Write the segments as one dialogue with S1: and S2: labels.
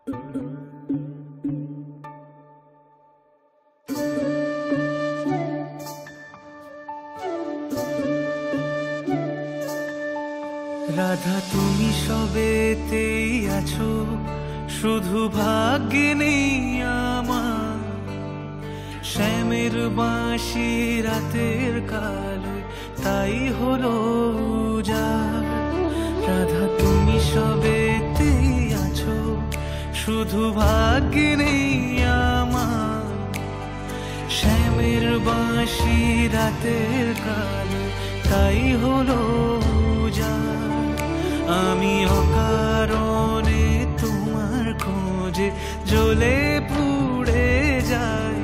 S1: রাধা তুমি সবেতেই আছো, শুধু ভাগ্যে নেই আমার। শ্যামের বাঁশি রাতের কালো, তাই হলো উজাড়। রাধা তুমি সবেতেই আছো, শুধু ভাগ্যে নেই আমার। শ্যামের বাঁশি রাতের কালো, তাই হলো উজাড়। আমি অকারণে তোমার খোঁজে জ্বলে পুড়ে যাই,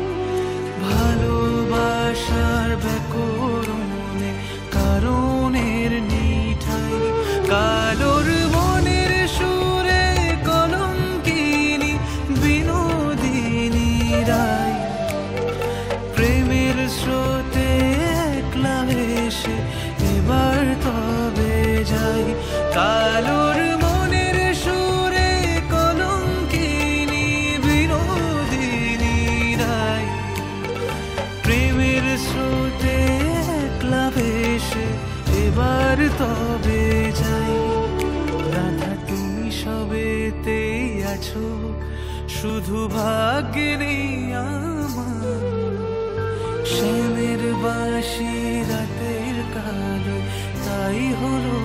S1: ভালোবাসার ব্যাকরণে কারণের নিঠাই। কালোর মনের সুরে কলঙ্কিনী বিনোদিনী রায়, প্রেমের স্রোতে একলা ভেসে এবার তবে যাই। কালোর মনের সুরে কলঙ্কিনী বিনোদিনী রায়, প্রেমের স্রোতে একলা ভেসে এবার তবে যাই। রাধা তুমি সবেতেই আছো, শুধু ভাগ্যে নেই আমার। শ্যামের বাঁশি রাতের কালো, তাই হলো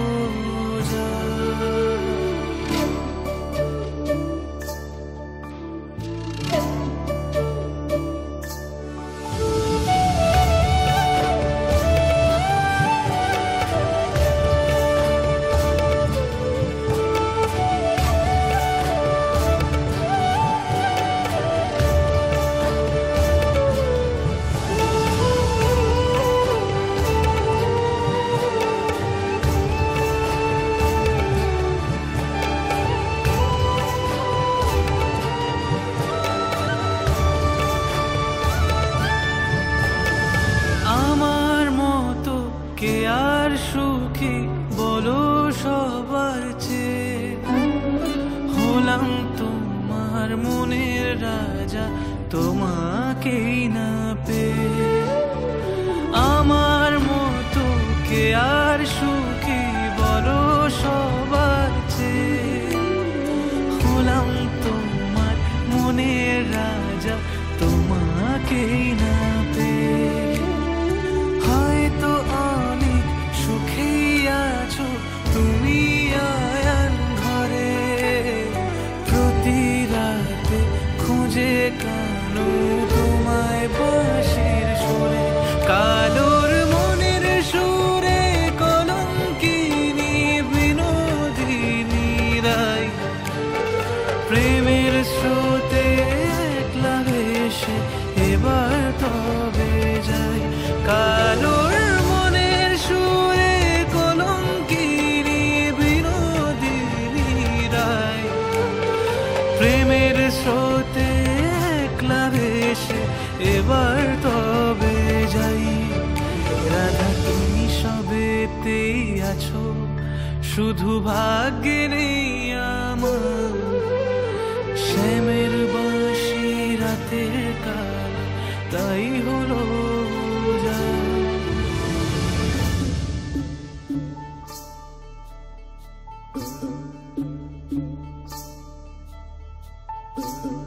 S1: কে আর সুখী বলো সবার চেয়ে। হলাম তোমার মনের রাজা, তোমাকেই না পেয়ে। আমার মতো কে আর সুখী বলো সবার চেয়ে। হলাম তোমার মনের রাজা, তোমাকেই না পেয়ে। হয়তো অনেক সুখে আছো তুমি আয়ান ঘরে, প্রতি রাতে খুঁজে কানো তোমায় বাঁশির সুরে। কালোর মনের সুরে কলঙ্কিনী বিনোদিনী রায়, প্রেমের স্রোতে একলা ভেসে এবার তবে যাই। কালোর মনের সুরে কলঙ্কিনী বিনোদিনী রায়, প্রেমের স্রোতে একলা ভেসে এবার তবে যাই। রাধা তুমি সবেতেই আছো, শুধু ভাগ্যে নেই আমার। শ্যামের বাঁশি রাতের কাল, তাই হলো যা।